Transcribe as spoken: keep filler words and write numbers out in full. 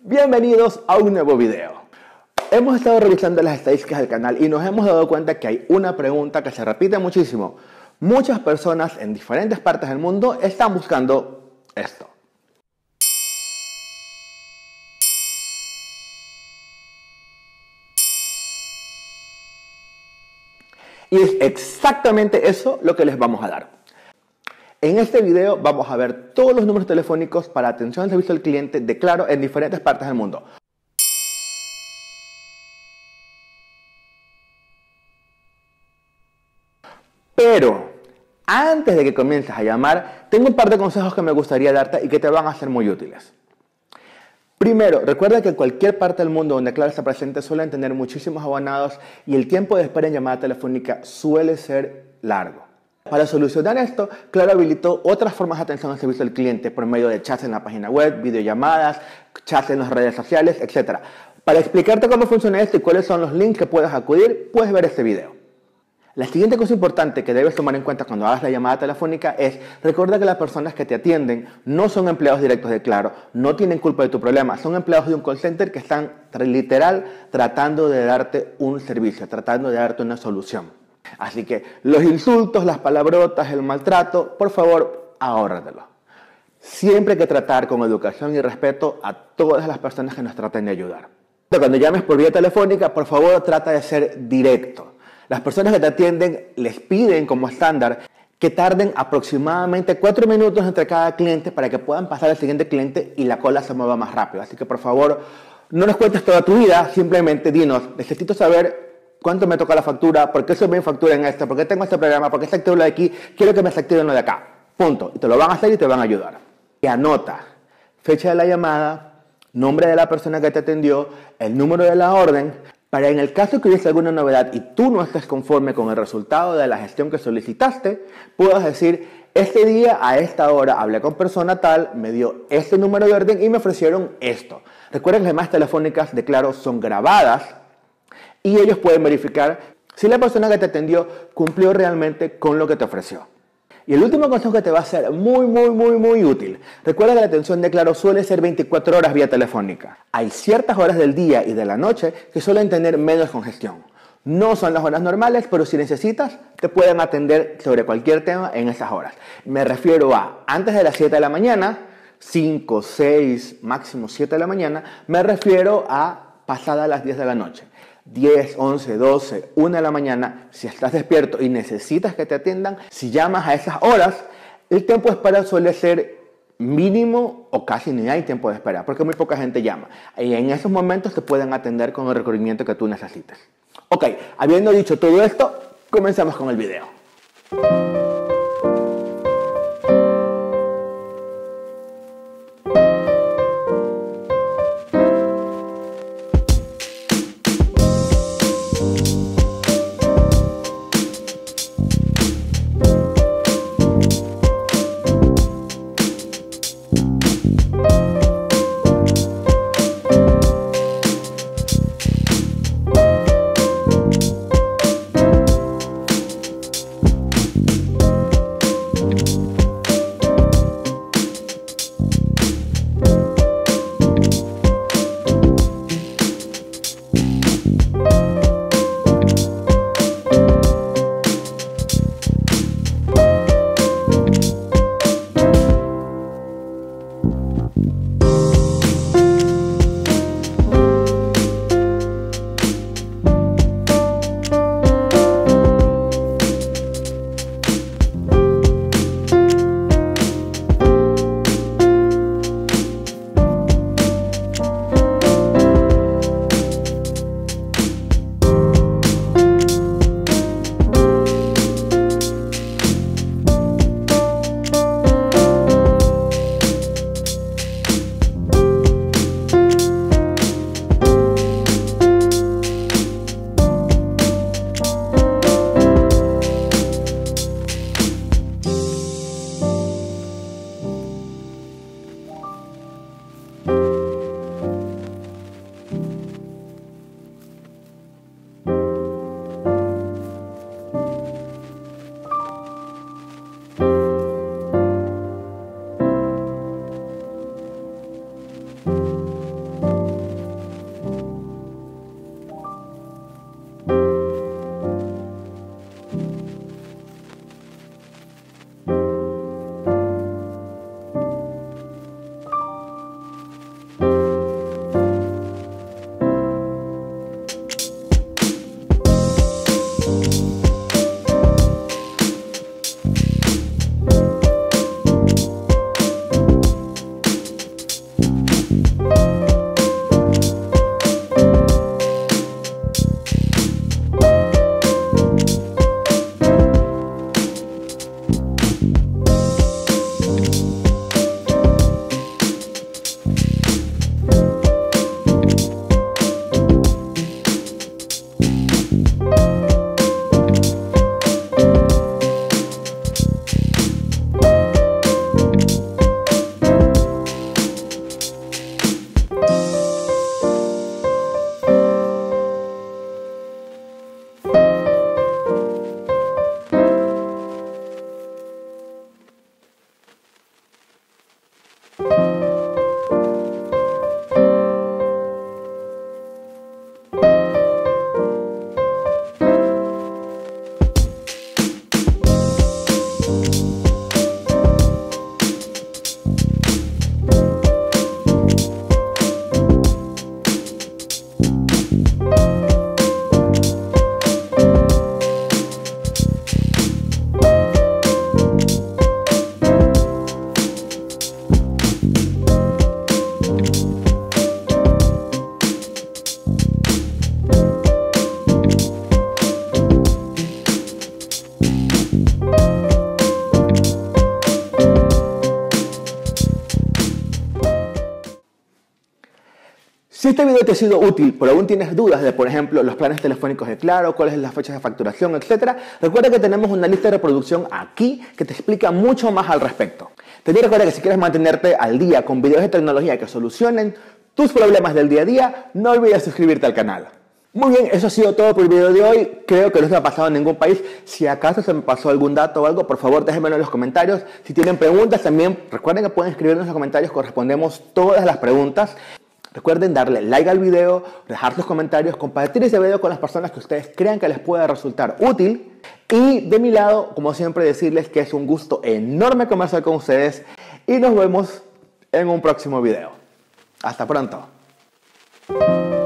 Bienvenidos a un nuevo video. Hemos estado revisando las estadísticas del canal y nos hemos dado cuenta que hay una pregunta que se repite muchísimo. Muchas personas en diferentes partes del mundo están buscando esto. Y es exactamente eso lo que les vamos a dar. En este video vamos a ver todos los números telefónicos para atención al servicio al cliente de Claro en diferentes partes del mundo. Pero antes de que comiences a llamar, tengo un par de consejos que me gustaría darte y que te van a ser muy útiles. Primero, recuerda que en cualquier parte del mundo donde Claro está presente suelen tener muchísimos abonados y el tiempo de espera en llamada telefónica suele ser largo. Para solucionar esto, Claro habilitó otras formas de atención al servicio al cliente por medio de chats en la página web, videollamadas, chats en las redes sociales, etcétera. Para explicarte cómo funciona esto y cuáles son los links que puedes acudir, puedes ver este video. La siguiente cosa importante que debes tomar en cuenta cuando hagas la llamada telefónica es recuerda que las personas que te atienden no son empleados directos de Claro, no tienen culpa de tu problema, son empleados de un call center que están literal tratando de darte un servicio, tratando de darte una solución. Así que los insultos, las palabrotas, el maltrato, por favor, ahórratelo. Siempre hay que tratar con educación y respeto a todas las personas que nos traten de ayudar. Cuando llames por vía telefónica, por favor, trata de ser directo. Las personas que te atienden les piden como estándar que tarden aproximadamente cuatro minutos entre cada cliente para que puedan pasar al siguiente cliente y la cola se mueva más rápido. Así que por favor, no nos cuentes toda tu vida, simplemente dinos, necesito saber cuánto me toca la factura, por qué se me factura en esto, por qué tengo este programa, por qué se activa lo de aquí, quiero que me se active lo de acá. Punto. Y te lo van a hacer y te van a ayudar. Y anota fecha de la llamada, nombre de la persona que te atendió, el número de la orden, para en el caso que hubiese alguna novedad y tú no estés conforme con el resultado de la gestión que solicitaste, puedas decir, este día a esta hora hablé con persona tal, me dio este número de orden y me ofrecieron esto. Recuerda que las llamadas telefónicas de Claro son grabadas y ellos pueden verificar si la persona que te atendió cumplió realmente con lo que te ofreció. Y el último consejo que te va a ser muy, muy, muy, muy útil. Recuerda que la atención de Claro suele ser veinticuatro horas vía telefónica. Hay ciertas horas del día y de la noche que suelen tener menos congestión. No son las horas normales, pero si necesitas, te pueden atender sobre cualquier tema en esas horas. Me refiero a antes de las siete de la mañana, cinco, seis, máximo siete de la mañana. Me refiero a pasadas las diez de la noche. diez, once, doce, una de la mañana, si estás despierto y necesitas que te atiendan, si llamas a esas horas, el tiempo de espera suele ser mínimo o casi ni hay tiempo de espera, porque muy poca gente llama. Y en esos momentos te pueden atender con el requerimiento que tú necesites. Ok, habiendo dicho todo esto, comencemos con el video. Si este video te ha sido útil, pero aún tienes dudas de, por ejemplo, los planes telefónicos de Claro, cuáles son las fechas de facturación, etcétera, recuerda que tenemos una lista de reproducción aquí que te explica mucho más al respecto. También recuerda que si quieres mantenerte al día con videos de tecnología que solucionen tus problemas del día a día, no olvides suscribirte al canal. Muy bien, eso ha sido todo por el video de hoy. Creo que no se me ha pasado en ningún país. Si acaso se me pasó algún dato o algo, por favor déjenmelo en los comentarios. Si tienen preguntas también, recuerden que pueden escribirnos en los comentarios, correspondemos todas las preguntas. Recuerden darle like al video, dejar sus comentarios, compartir ese video con las personas que ustedes crean que les pueda resultar útil. Y de mi lado, como siempre, decirles que es un gusto enorme conversar con ustedes y nos vemos en un próximo video. Hasta pronto.